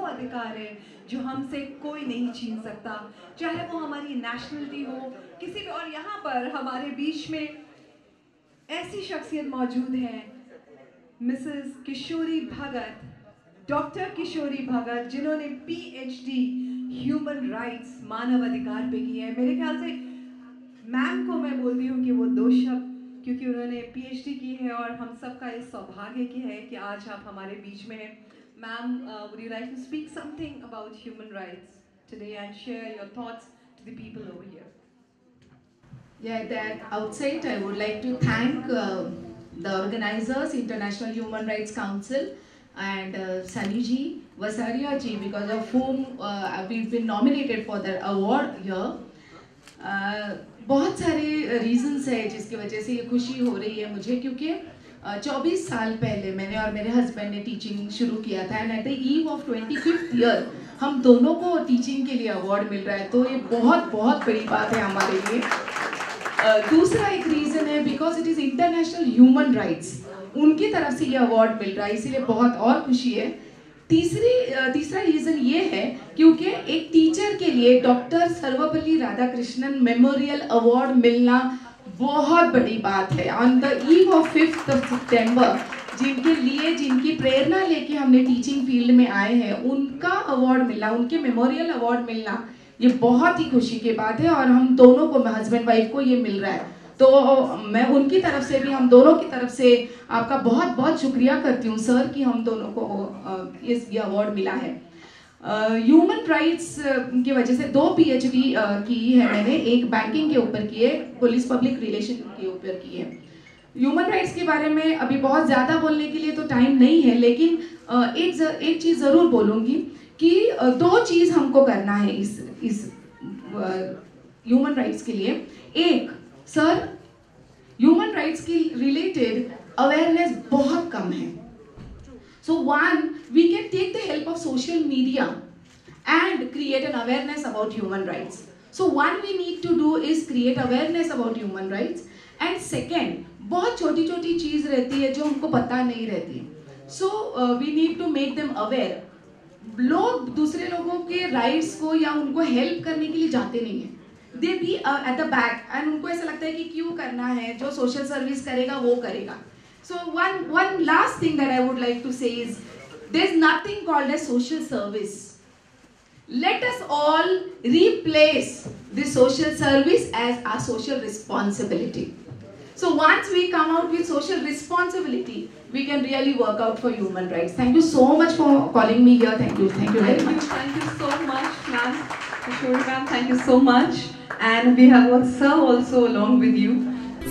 अधिकार है जो हमसे कोई नहीं छीन सकता, चाहे वो हमारी नेशनलिटी हो, किसी भी। और यहाँ पर हमारे बीच में ऐसी शख्सियत मौजूद है, मिसेस किशोरी भगत, डॉक्टर किशोरी भगत, जिन्होंने पीएचडी ह्यूमन राइट्स, मानव अधिकार पे की है। मेरे ख्याल से मैम को मैं बोलती हूँ कि वो दो शब्द, क्योंकि उन्होंने पीएचडी की है और हम सबका ये सौभाग्य की है कि आज आप हमारे बीच में हैं। Ma'am, would you like to speak something about human rights today and share your thoughts to the people over here? Yeah, at the outset, I would like to thank the organizers, International Human Rights Council, and Sunny ji, Vasaria ji, because of whom we've been nominated for the award here. बहुत सारे reasons है जिसकी वजह से ये खुशी हो रही है मुझे, क्योंकि 24 साल पहले मैंने और मेरे हस्बैंड ने टीचिंग शुरू किया था, and at the eve of 25th year हम दोनों को टीचिंग के लिए अवार्ड मिल रहा है, तो ये बहुत बहुत बड़ी बात है हमारे लिए। दूसरा एक रीज़न है because it is international human rights, उनकी तरफ से ये अवार्ड मिल रहा है, इसीलिए बहुत और खुशी है। तीसरा रीज़न ये है क्योंकि एक टीचर के लिए doctor Sarvepalli Radhakrishnan memorial award मिलना बहुत बड़ी बात है। On the eve of 5th सितंबर जिनकी प्रेरणा लेके हमने टीचिंग फील्ड में आए हैं, उनका अवार्ड मिलना, उनके मेमोरियल अवार्ड मिलना, ये बहुत ही खुशी की बात है। और हम दोनों को, हस्बैंड वाइफ को ये मिल रहा है, तो मैं उनकी तरफ से भी, हम दोनों की तरफ से आपका बहुत बहुत शुक्रिया करती हूँ सर कि हम दोनों को ये अवार्ड मिला है। ह्यूमन राइट्स की वजह से 2 पीएचडी की है मैंने, एक बैंकिंग के ऊपर की है, पुलिस पब्लिक रिलेशन के ऊपर की है। ह्यूमन राइट्स के बारे में अभी बहुत ज़्यादा बोलने के लिए तो टाइम नहीं है, लेकिन एक चीज़ ज़रूर बोलूँगी कि 2 चीज़ हमको करना है इस ह्यूमन राइट्स के लिए। एक, सर, ह्यूमन राइट्स की रिलेटेड अवेयरनेस बहुत कम है। So one, we can take the help of social media and create an awareness about human rights. So one we need to do is create awareness about human rights. And second, बहुत छोटी छोटी चीज़ रहती है जो हमको पता नहीं रहती, so we need to make them aware. लोग दूसरे लोगों के राइट्स को या उनको हेल्प करने के लिए जाते नहीं हैं, they be at the back, and उनको ऐसा लगता है कि क्यों करना है, जो सोशल सर्विस करेगा वो करेगा। So one last thing that I would like to say is there is nothing called as social service. Let us all replace this social service as our social responsibility. So once we come out with social responsibility, we can really work out for human rights. Thank you so much for calling me here. Thank you very much. Thank you so much, ma'am. Kishori ma'am, thank you so much. And we have sir also along with you.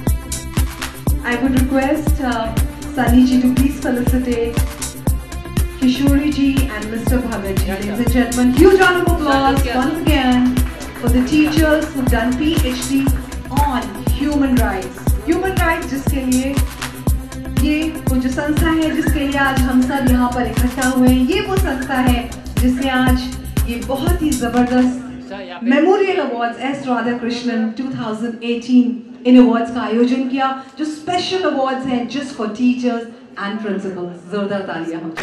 I would request Sunny ji to please felicitate Kishori ji and Mr. Bhagat ji. Ladies and gentlemen, huge round of applause once again for the teachers who've done PhD on human rights. Human rights जिसके लिए ये वो जो संस्था है, जिसके लिए आज हम सब यहाँ पर इकट्ठा हुए हैं, ये वो संस्था है जिसने आज ये बहुत ही जबरदस्त मेमोरियल अवार्ड्स एस राधाकृष्णन 2018 इन अवार्ड्स का आयोजन किया, जो स्पेशल अवार्ड्स हैं just for teachers and principals. जोरदार तालियां हो।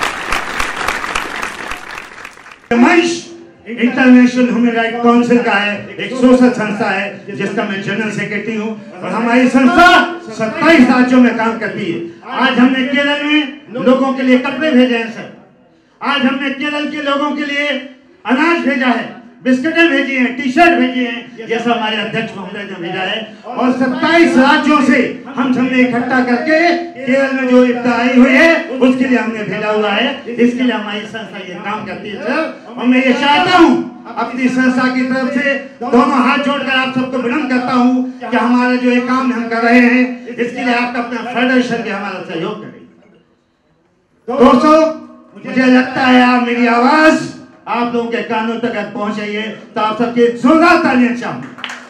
इंटरनेशनल ह्यूमन राइट काउंसिल का है, एक सोशल संस्था है जिसका मैं जनरल सेक्रेटरी हूँ, और हमारी संस्था 27 राज्यों में काम करती है। आज हमने केरल में लोगों के लिए कपड़े भेजे हैं सर, आज हमने केरल के लोगों के लिए अनाज भेजा है, बिस्किटें भेजी हैं, टी शर्ट भेजी हैं, ये सब हमारे अध्यक्ष महोदय ने भेजा है। और 27 राज्यों से हम सबने इकट्ठा करके केरल में जो इफ्तारी हुई है उसके लिए हमने भेजा हुआ है। इसके लिए हमारी संस्था ये काम करती है सर, और मैं ये चाहता हूँ अपनी संस्था की तरफ से दोनों हाथ जोड़कर आप सबको विनम्र करता हूँ कि हमारा जो ये काम हम कर रहे हैं इसके लिए आप अपना फेडरेशन भी हमारा सहयोग करें। दोस्तों, मुझे लगता है आप मेरी आवाज आप लोगों के कानों तक पहुंच रही है, तो आप सबके जोरदार तालियां चाहूंगा।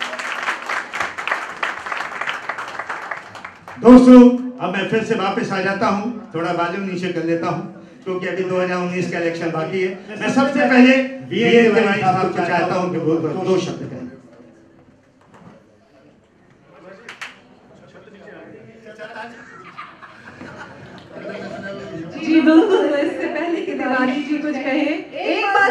दोस्तों, अब मैं फिर से वापस आ जाता हूं, थोड़ा वॉल्यूम नीचे कर लेता हूं क्योंकि अभी 2019 का इलेक्शन बाकी है। मैं सबसे पहले वीरेंद्र तिवारी साहब को चाहता हूं कि वो 2 शब्द कहें। जी दोस्तों, इससे पहले कि तिवारी जी कुछ कहें, एक बार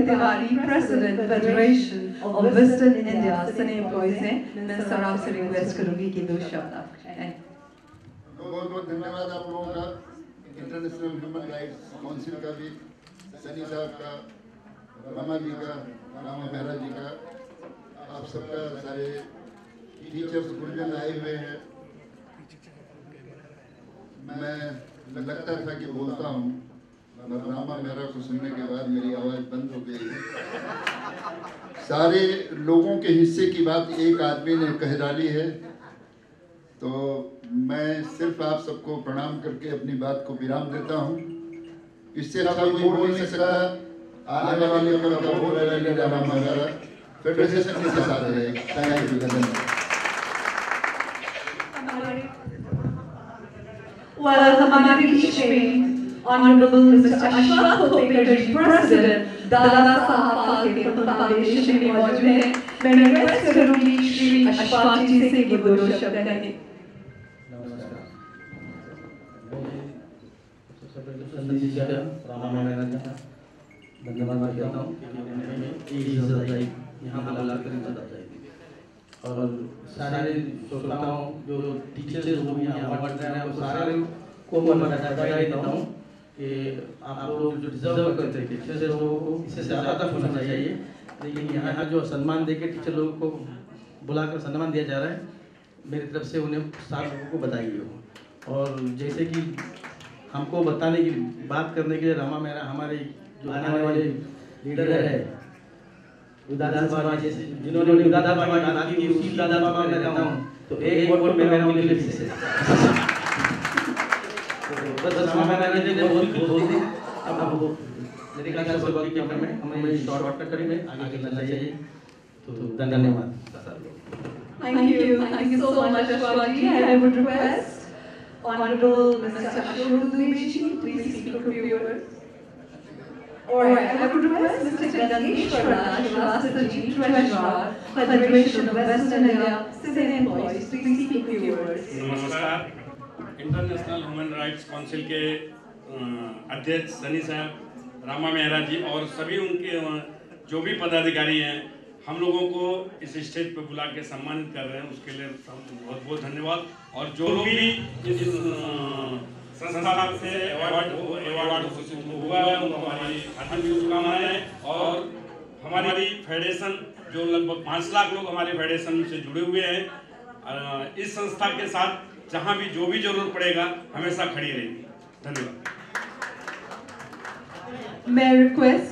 Tiwari, President, Federation of Western India Cine Employees हैं। मैं सर आपसे रिक्वेस्ट करूँगी कि 2 शब्द आप कहें। बहुत बहुत धन्यवाद आप लोगों का, इंटरनेशनल ह्यूमन राइट्स काउंसिल का भी, सनी साहब का, रामा जी का, रामा मेहरा जी का, आप सबका, सारे टीचर्स गुरुजन आए हुए हैं। मैं लगता था कि बोलता हूँ, रामा मेहरा को सुनने के बाद मेरी आवाज़ बंद हो गई। सारे लोगों के हिस्से की बात एक आदमी ने कह डाली है, तो मैं सिर्फ आप सबको प्रणाम करके अपनी बात को विराम देता हूँ। इससे अच्छा कोई बोल नहीं सकता। आने वाले कल का वोट रामा मेहरा फेडरेशन के साथ रहेगा। Thank you. हमारे बीच में Honorable Mr. Ashwat Kopekar जी, President, दादा साहब फाल्के फाउंडेशन में मौजूद हैं। मैं रिक्वेस्ट करूँगी श्री अशफाक जी से कि वो 2 शब्द कहें। रामा मेहरा जी का धन्यवाद करता हूँ कि यहाँ बुलाकर इज्जत दी और सारे श्रोताओं जो टीचर्स लोग यहाँ पढ़ रहे हैं, सारे को मैं बधाई देता हूँ कि आप लोग जो डिजर्व करते थे टीचर्स लोगों को इससे ज़्यादा होना चाहिए, लेकिन यहाँ जो सम्मान देके टीचर लोगों को बुलाकर सम्मान दिया जा रहा है, मेरी तरफ से उन्हें सारे लोगों को बधाई हो। और जैसे कि हमको बताने की बात करने के लिए रामा मेहरा हमारे जो आने वाले लीडर है विधानसभा जैसे जिन्होंने विधानसभा की बात की, उसी विधानसभा में रहता हूँ, तो एक वोट मेरा उनके लिए फिक्स है। बस रामा मेहरा ने बहुत बोल दी। अब मेरे ख्याल से बात की हमें शॉर्ट करेंगे, आगे चलना चाहिए। तो धन्यवाद। Thank you so much Ashwat ji. I would request Honorable Mr. Ashok Dubey ji, please speak to viewers. Alright, I would request Mr. Gangeshwar Shrivastava ji, Treasurer, Federation of Western India Cine Employees, please speak to viewers. नमस्कार। International human rights council के अध्यक्ष सनी साहब, रामा मेहरा जी और सभी उनके जो भी पदाधिकारी हैं, हम लोगों को इस स्टेज पर बुला के सम्मानित कर रहे हैं, उसके लिए बहुत बहुत धन्यवाद। और जो भी इस संस्था से अवार्ड हुआ है उनको हमारी हार्दिक शुभकामनाएं। और हमारी फेडरेशन जो लगभग 5 लाख लोग हमारे फेडरेशन से जुड़े हुए हैं, इस संस्था के साथ जहां भी जो भी जरूरत पड़ेगा हमेशा खड़ी रहेगी। धन्यवाद। मैं रिक्वेस्ट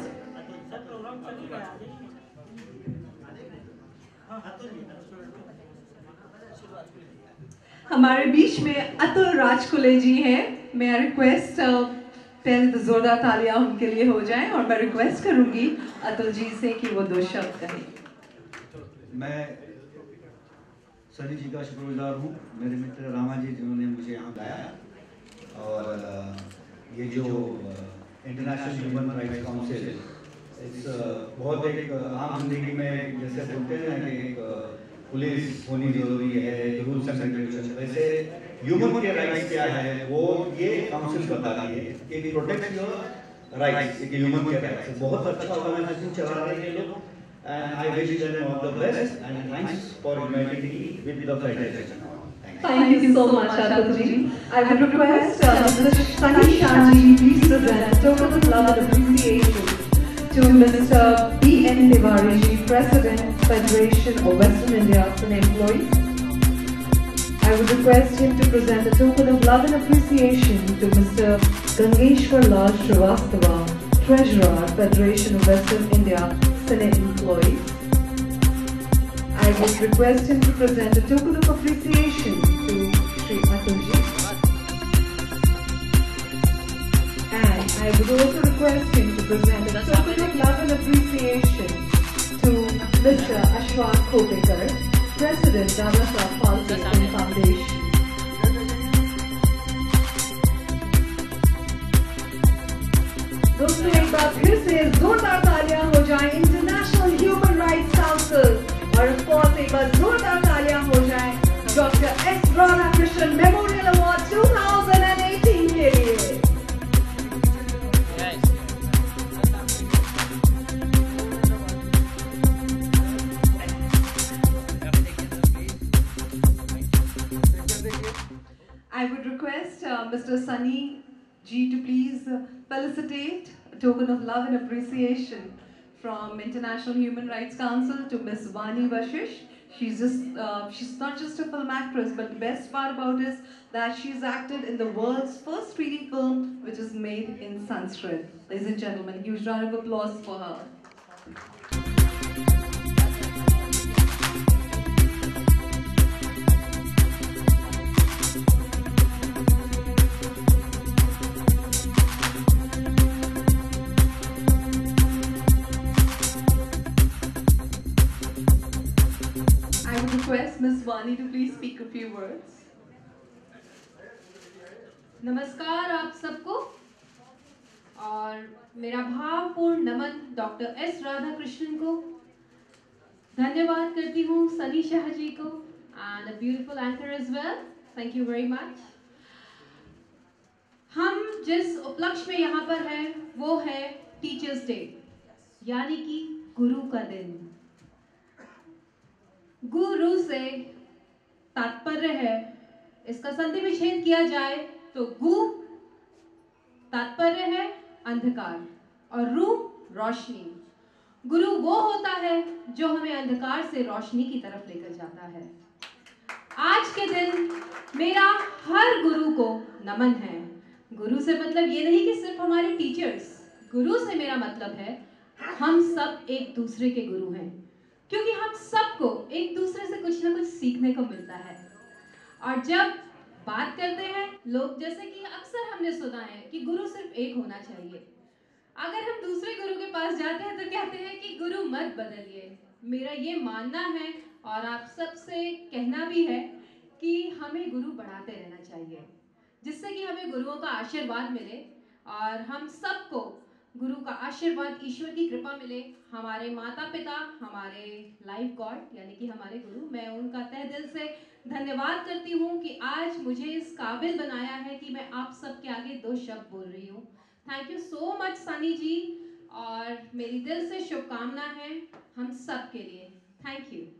हमारे बीच में अतुल राजकुले जी हैं। मैं रिक्वेस्ट पहले तो जोरदार तालियां उनके लिए हो जाएं और मैं रिक्वेस्ट करूंगी अतुल जी से कि वो 2 शब्द कहें। मैं सनी जी का शुक्रगुजार हूँ, मेरे मित्र रामा जी जिन्होंने मुझे यहाँ लाया। और ये जो इंटरनेशनल ह्यूमन राइट्स काउंसिल बहुत एक आम जिंदगी में जैसे बोलते हैं कि एक पुलिस होनी जरूरी है, रूल्स एंड रेगुलेशन, वैसे ह्यूमन के राइट्स क्या है वो ये काउंसिल बताती है कि प्रोटेक्ट योर राइट्स, एक ह्यूमन के राइट्स। बहुत अच्छा ऑर्गेनाइजेशन चला रहे हैं लोग and I wish them all the best and thanks for uniting me with the federation. Thank you so much Atul ji. I would request Mr. Sunny Shah ji please present a token of love and appreciation to Mr. B.N. Tiwari ji, President, Federation of Western India Cine Employees. I would request him to present a token of love and appreciation to Mr. Gangeshwar Shrivastava, Treasurer, Federation of Western India Cine Employees. I would request him to present a token of appreciation to Shri Atul ji. And I would also request him to present a token of love and appreciation to Mr. Ashwat Kopekar, President, Dada Sahab Falke Foundation. दोस्तों एक बार फिर से जोरदार तालियां हो जाएं international human rights council और of course एक बार जोरदार तालियां हो जाएं doctor S Radhakrishnan memorial award 2018 के लिए। I would request Mr. Sunny Ji to please felicitate a token of love and appreciation from International Human Rights Council to Ms. Vani Vashish. She's not just a film actress, but the best part about it is that she's acted in the world's first 3D film, which is made in Sanskrit. Ladies and gentlemen, huge round of applause for her. I would request Ms. Vani to please speak a few words. नमस्कार आप सबको और मेरा भावपूर्ण नमन doctor S Radhakrishnan को। धन्यवाद करती हूँ सनी शाह जी को and a beautiful anchor as well. Thank you very much. हम जिस उपलक्ष्य में यहाँ पर हैं वो है टीचर्स डे, यानी कि गुरु का दिन। गुरु से तात्पर्य है, इसका संधि विच्छेद किया जाए तो गु तात्पर्य है अंधकार और रू रोशनी। गुरु वो होता है जो हमें अंधकार से रोशनी की तरफ लेकर जाता है। आज के दिन मेरा हर गुरु को नमन है। गुरु से मतलब ये नहीं कि सिर्फ हमारे टीचर्स, गुरु से मेरा मतलब है हम सब एक दूसरे के गुरु हैं, क्योंकि हम सबको एक दूसरे से कुछ ना कुछ सीखने को मिलता है। और जब बात करते हैं लोग, जैसे कि अक्सर हमने सुना है कि गुरु सिर्फ एक होना चाहिए। अगर हम दूसरे गुरु के पास जाते हैं तो कहते हैं कि गुरु मत बदलिए। मेरा ये मानना है और आप सबसे कहना भी है कि हमें गुरु बढ़ाते रहना चाहिए, जिससे कि हमें गुरुओं का आशीर्वाद मिले और हम सबको गुरु का आशीर्वाद, ईश्वर की कृपा मिले। हमारे माता पिता, हमारे लाइफ गॉड यानी कि हमारे गुरु, मैं उनका तहे दिल से धन्यवाद करती हूँ कि आज मुझे इस काबिल बनाया है कि मैं आप सबके आगे 2 शब्द बोल रही हूँ। Thank you so much Sunny ji, और मेरी दिल से शुभकामना है हम सब के लिए। Thank you.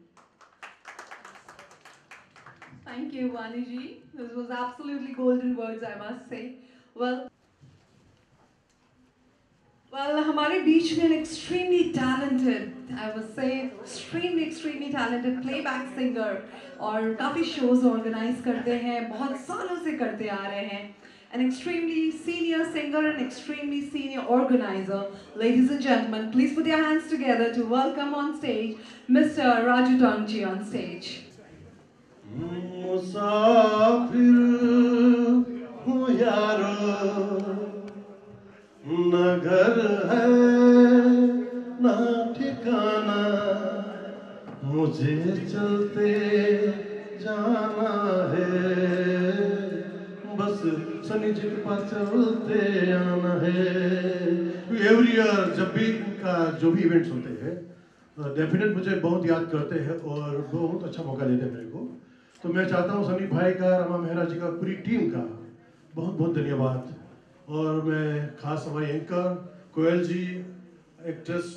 Thank you, Vani ji. This was absolutely golden words, I must say. Well, हमारे बीच में an extremely talented, I would say, extremely talented playback singer, और काफ़ी shows organize करते हैं, बहुत सालों से करते आ रहे हैं. An extremely senior singer and extremely senior organizer. Ladies and gentlemen, please put your hands together to welcome on stage Mr. Raju Tangji on stage. मुसाफिर हूँ यारो, न घर है न ठिकाना, मुझे चलते जाना है, बस सनी जी के पास चलते आना है। एवरी ईयर जब भी इनका जो भी इवेंट्स होते हैं डेफिनेट मुझे बहुत याद करते हैं और बहुत अच्छा मौका देते हैं मेरे को। तो मैं चाहता हूँ सनी भाई का, रमा मेहरा जी का, पूरी टीम का बहुत बहुत धन्यवाद। और मैं खास हमारी एंकर कोयल जी, एक्ट्रेस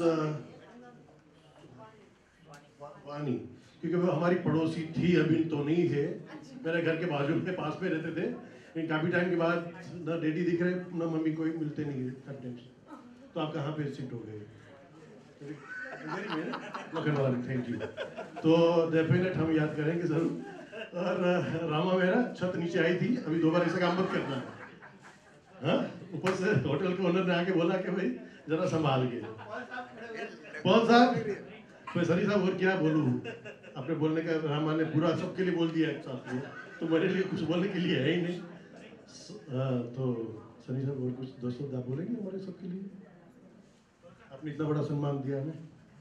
वानी, क्योंकि वो हमारी पड़ोसी थी, अभी तो नहीं है, मेरे घर के बाजू में पास में रहते थे, लेकिन काफ़ी टाइम के बाद ना डैडी दिख रहे ना मम्मी, कोई मिलते नहीं है। तो आप कहाँ पे शिफ्ट हो गए? Thank you. तो डेफिनेट हम याद करेंगे जरूर। और रामा मेरा छत नीचे आई थी, अभी 2 बार ऐसा काम मत करना है। हाँ, ऊपर से होटल के ओनर ने आके बोला कि भाई जरा संभाल के। पॉल साहब, मैं सनी साहब और क्या बोलूँ, अपने बोलने का रामा ने पूरा सबके लिए बोल दिया एक साथ में, तो मेरे लिए कुछ बोलने के लिए है ही नहीं। तो सनी साहब और कुछ 2 शब्द आप बोलेंगे हमारे सबके लिए? आपने इतना बड़ा सम्मान दिया हमें।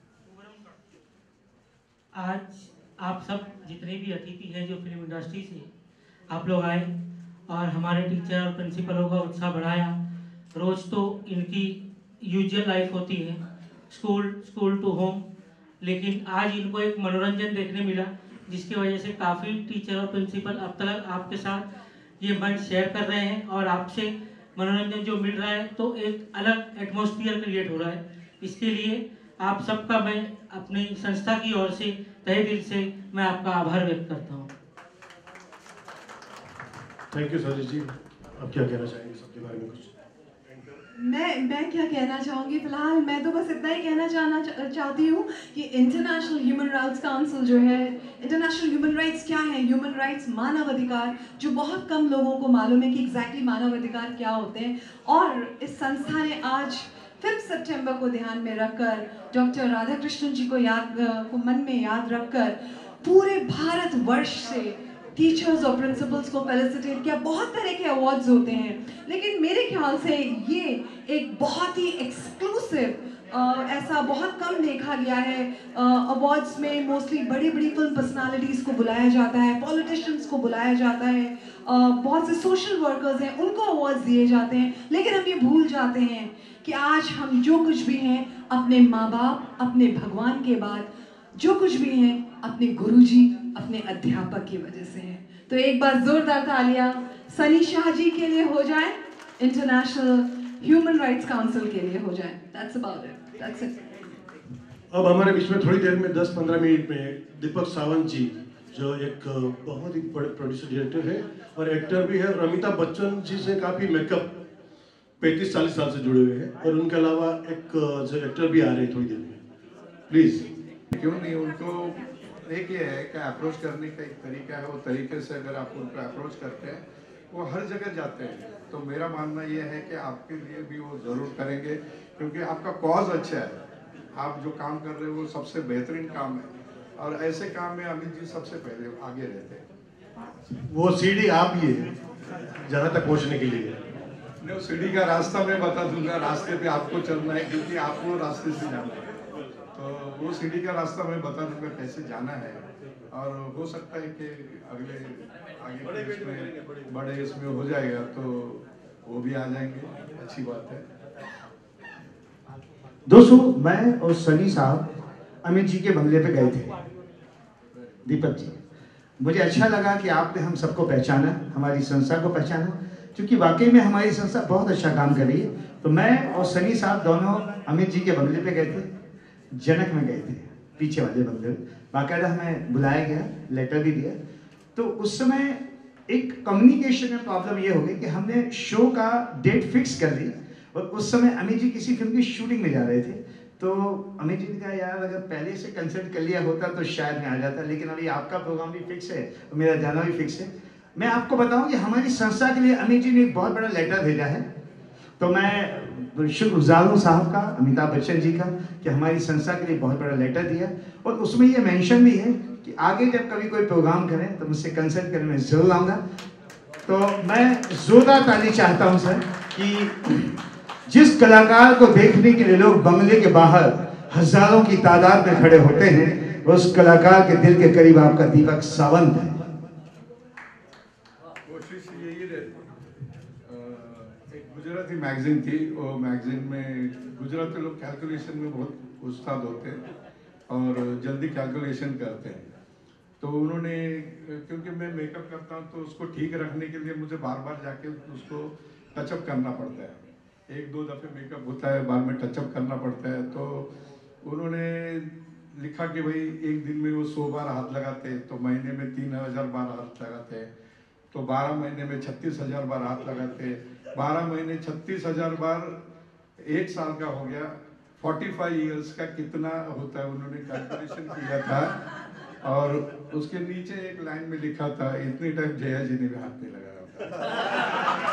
आज आप सब जितने भी अतिथि हैं जो फिल्म इंडस्ट्री से आप लोग आए और हमारे टीचर और प्रिंसिपलों का उत्साह बढ़ाया। रोज़ तो इनकी यूजुअल लाइफ होती है, स्कूल टू होम, लेकिन आज इनको एक मनोरंजन देखने मिला, जिसकी वजह से काफ़ी टीचर और प्रिंसिपल अब तक आपके साथ ये मंच शेयर कर रहे हैं और आपसे मनोरंजन जो मिल रहा है तो एक अलग एटमॉस्फेयर क्रिएट हो रहा है। इसके लिए आप सबका मैं अपनी संस्था की ओर से तहे दिल से मैं आपका आभार व्यक्त करता हूँ। थैंक यू सनी जी, आप क्या कहना चाहेंगे सबके बारे में कुछ? मैं क्या कहना चाहूँगी, फिलहाल मैं तो बस इतना ही कहना चाहती हूँ कि इंटरनेशनल ह्यूमन राइट्स काउंसिल जो है, इंटरनेशनल ह्यूमन राइट्स क्या है? ह्यूमन राइट्स मानव अधिकार, जो बहुत कम लोगों को मालूम है कि एग्जैक्टली मानव अधिकार क्या होते हैं। और इस संस्था ने आज 5 सितंबर को ध्यान में रखकर, डॉक्टर राधाकृष्णन जी को मन में याद रखकर पूरे भारतवर्ष से टीचर्स और प्रिंसिपल्स को फेलिसिटेट किया। बहुत तरह के अवार्ड्स होते हैं, लेकिन मेरे ख्याल से ये एक बहुत ही एक्सक्लूसिव, ऐसा बहुत कम देखा गया है। अवार्ड्स में मोस्टली बड़ी बड़ी फिल्म पर्सनालिटीज़ को बुलाया जाता है, पॉलिटिशियंस को बुलाया जाता है, बहुत से सोशल वर्कर्स हैं उनको अवार्ड्स दिए जाते हैं, लेकिन हम ये भूल जाते हैं कि आज हम जो कुछ भी हैं अपने माँ बाप, अपने भगवान के बाद जो कुछ भी हैं अपने गुरुजी, अपने अध्यापक की वजह से है। तो एक बार जोरदार तालियां सनी शाह जी के लिए हो जाए, इंटरनेशनल ह्यूमन राइट्स काउंसिल के लिए हो जाए। That's about it. That's it. अब हमारे बीच में थोड़ी देर में 10-15 मिनट में दीपक सावंत जी, जो एक बहुत ही बड़े प्रोड्यूसर डायरेक्टर है और एक्टर भी है, और अमिताभ बच्चन जी से काफ़ी मेकअप 35-40 साल से जुड़े हुए हैं, और उनके अलावा एक जो एक्टर भी आ रहे हैं थोड़ी देर में। प्लीज़। क्यों नहीं, उनको एक ये है कि अप्रोच करने का एक तरीका है, वो तरीके से अगर आप उनको अप्रोच करते हैं वो हर जगह जाते हैं। तो मेरा मानना ये है कि आपके लिए भी वो ज़रूर करेंगे, क्योंकि आपका कॉज अच्छा है, आप जो काम कर रहे हो वो सबसे बेहतरीन काम है, और ऐसे काम में अमित जी सबसे पहले आगे रहते हैं। वो सीढ़ी आप ही है जहाँ तक पहुँचने के लिए। नहीं, सीढ़ी का रास्ता मैं बता दूंगा, रास्ते पे आपको चलना है, क्योंकि आपको रास्ते से जाना है। तो वो सीढ़ी का रास्ता मैं बता दूंगा कैसे जाना है, और हो सकता है कि आगे बड़े इसमें हो जाएगा तो वो भी आ जाएंगे, अच्छी बात है। दोस्तों, मैं और सनी साहब अमित जी के बंगले पे गए थे। दीपक जी, मुझे अच्छा लगा कि आपने हम सबको पहचाना, हमारी संस्था को पहचाना, क्योंकि वाकई में हमारी संस्था बहुत अच्छा काम कर रही है। तो मैं और सनी साहब दोनों अमित जी के बंगले पे गए थे, जनक में गए थे, पीछे वाले बंगले। बाकायदा हमें बुलाया गया, लेटर भी दिया। तो उस समय एक कम्युनिकेशन में प्रॉब्लम ये हो गई कि हमने शो का डेट फिक्स कर दी, और उस समय अमित जी किसी फिल्म की शूटिंग में जा रहे थे। तो अमित जी ने कहा, यार अगर पहले से कंसल्ट कर लिया होता तो शायद मैं आ जाता, लेकिन अभी आपका प्रोग्राम भी फिक्स है और मेरा जाना भी फिक्स है। मैं आपको बताऊं कि हमारी संस्था के लिए अमित जी ने एक बहुत बड़ा लेटर भेजा है। तो मैं शुक्रगुजार हूँ साहब का, अमिताभ बच्चन जी का, कि हमारी संस्था के लिए बहुत बड़ा लेटर दिया, और उसमें ये मेंशन भी है कि आगे जब कभी कोई प्रोग्राम करें तो मुझसे कंसल्ट करने में जरूर आऊँगा। तो मैं जोरदार ताली चाहता हूँ सर, कि जिस कलाकार को देखने के लिए लोग बंगले के बाहर हजारों की तादाद में खड़े होते हैं, उस कलाकार के दिल के करीब आपका दीपक सावंत है। कोशिश यही रहती, एक गुजराती मैगजीन थी, वो मैगजीन में गुजराती लोग कैलकुलेशन में बहुत उस्ताद होते हैं और जल्दी कैलकुलेशन करते हैं। तो उन्होंने, क्योंकि मैं मेकअप करता हूँ तो उसको ठीक रखने के लिए मुझे बार बार जाके उसको टचअप करना पड़ता है, 1-2 दफ़े मेकअप होता है, बार में टचअप करना पड़ता है। तो उन्होंने लिखा कि भाई एक दिन में वो 100 बार हाथ लगाते, तो महीने में 3000 बार हाथ लगाते, तो 12 महीने में 36,000 बार हाथ लगाते, 12 महीने 36,000 बार, 1 साल का हो गया, 45 ईयर्स का कितना होता है उन्होंने कैलकुलेशन किया था, और उसके नीचे एक लाइन में लिखा था, इतने टाइम जया जी ने भी हाथ नहीं लगाया।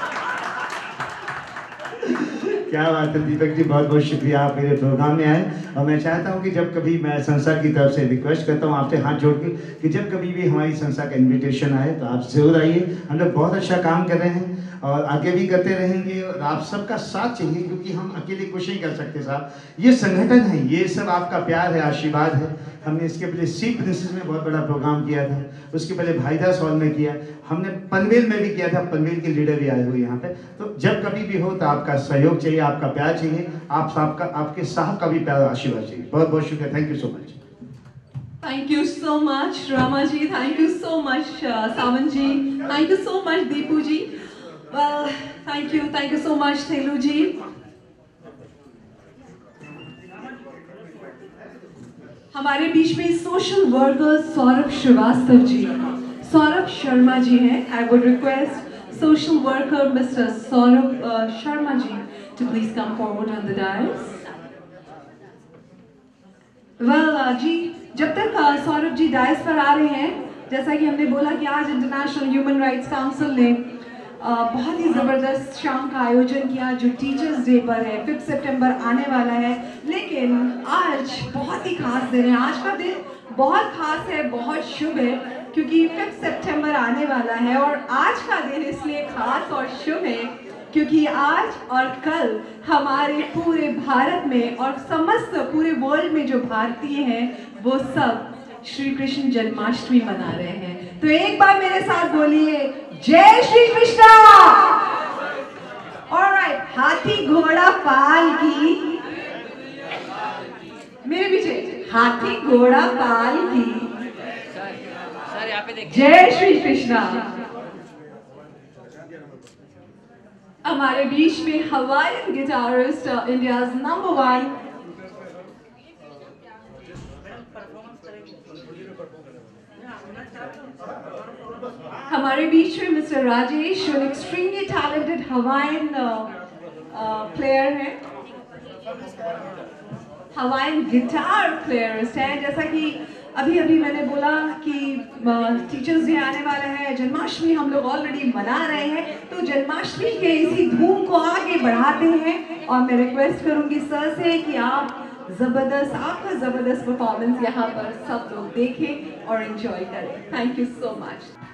क्या बात है दीपक जी, बहुत बहुत शुक्रिया, आप मेरे प्रोग्राम में आए। और मैं चाहता हूं कि जब कभी, मैं संस्था की तरफ से रिक्वेस्ट करता हूं आपसे हाथ जोड़ के, कि जब कभी भी हमारी संस्था का इनविटेशन आए तो आप जरूर आइए। हम लोग बहुत अच्छा काम कर रहे हैं और आगे भी करते रहेंगे, और आप सबका साथ चाहिए, क्योंकि हम अकेले कुछ नहीं कर सकते साहब। ये संगठन है, ये सब आपका प्यार है, आशीर्वाद है। हमने इसके पहले सी प्रिंसेस में बहुत बड़ा प्रोग्राम किया था, उसके पहले भाईदास हॉल में किया, हमने पनवेल में भी किया था, पनवेल के लीडर भी आए हुए यहाँ पे। तो जब कभी भी हो तो आपका सहयोग चाहिए, आपका प्यार चाहिए, आपके साहब का भी प्यार, आशीर्वाद चाहिए। बहुत बहुत शुक्रिया, thank you so much. Thank you so much, Ramaji. Thank you so much, Savanji. Thank you so much, Deepuji. Well, thank you so much, Theluji. हमारे बीच में सोशल वर्कर सौरभ श्रीवास्तव जी, सौरभ शर्मा जी हैं। I would request social worker Mr. Saurabh Sharma ji to please come forward on the dais. Well, जी जब तक Saurabh ji dice पर आ रहे हैं, जैसा कि हमने बोला कि आज इंटरनेशनल ह्यूमन राइट्स काउंसिल ने बहुत ही ज़बरदस्त शाम का आयोजन किया जो टीचर्स डे पर है। 5 सितंबर आने वाला है, लेकिन आज बहुत ही खास दिन है। आज का दिन बहुत खास है, बहुत शुभ है, क्योंकि 5 सितंबर आने वाला है। और आज का दिन इसलिए खास और शुभ है क्योंकि आज और कल हमारे पूरे भारत में और समस्त पूरे वर्ल्ड में जो भारतीय हैं वो सब श्री कृष्ण जन्माष्टमी मना रहे हैं। तो एक बार मेरे साथ बोलिए जय श्री कृष्णा। ऑलराइट, हाथी घोड़ा पाल की, मेरे पीछे, हाथी घोड़ा पाल की जय श्री कृष्णा। हमारे बीच में हवाईन गिटारिस्ट, इंडियाज नंबर 1, हमारे बीच में मिस्टर राजेश जो एक्सट्रीमली टैलेंटेड हवाईन प्लेयर है, हवाईन गिटार प्लेयर्स हैं। जैसा कि अभी मैंने बोला कि टीचर्स डे आने वाला है, जन्माष्टमी हम लोग ऑलरेडी मना रहे हैं, तो जन्माष्टमी के इसी धूम को आगे बढ़ाते हैं। और मैं रिक्वेस्ट करूंगी सर से कि आपका ज़बरदस्त परफॉर्मेंस यहाँ पर सब लोग देखें और एंजॉय करें। Thank you so much.